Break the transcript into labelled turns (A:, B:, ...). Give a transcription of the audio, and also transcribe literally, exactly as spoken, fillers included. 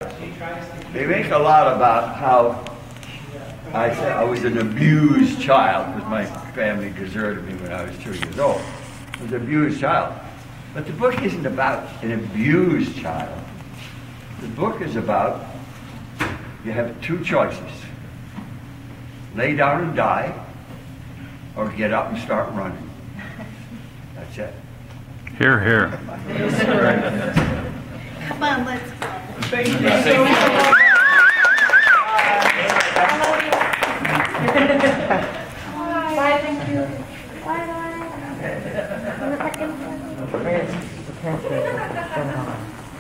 A: They make a lot about how I said I was an abused child because my family deserted me when I was two years old. I was an abused child. But the book isn't about an abused child. The book is about you have two choices. Lay down and die, or get up and start running. That's it.
B: Hear, hear.
C: Come on, let's go.
D: Thank you so much.